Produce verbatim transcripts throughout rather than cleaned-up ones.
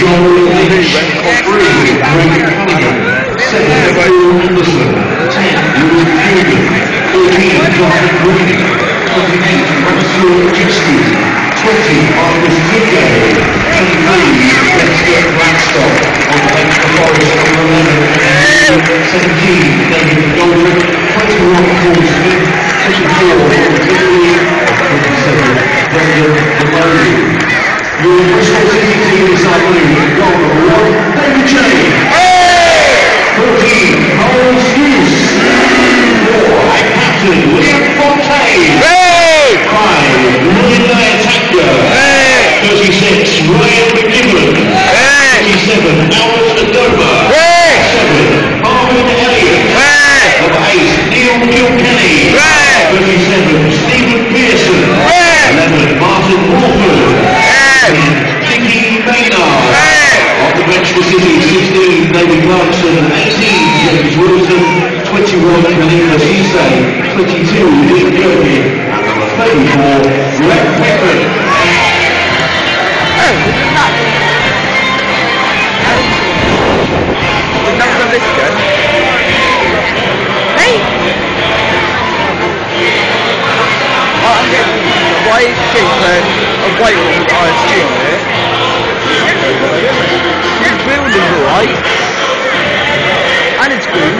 twenty, Marcus Tudgay. twenty-three, let's get Blackstock on the bench for Forest number eleven. seventeen, David Goldrick. twenty-one, Paul Smith. twenty-four, twenty-three, twenty-seven, Brendan Maloney. Your Bristol City team this afternoon, goal number one, David James. fourteen, Paul Smith. four, captain William Fontaine. five, William thirty-six, Ryan McNiven. thirty-seven, Albert Adoma. seven, Marvin Elliott. Number eight, Neil Kilkenny. thirty-seven, Stephen Pearson. eleven, Martin Walford. ten, Dickie Maynard. On the bench for City, sixteen, David Clarkson. eighteen, James Wilson. twenty-one, Khalifa Cisse. twenty-two, Nick Kirby. And number thirty-four, Greg Whitman. Why is she playing a weight with I S G on it? The building's alright. And it's good.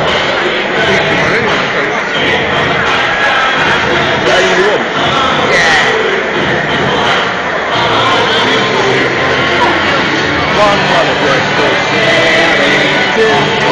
What do you want? Yeah. One, one, two,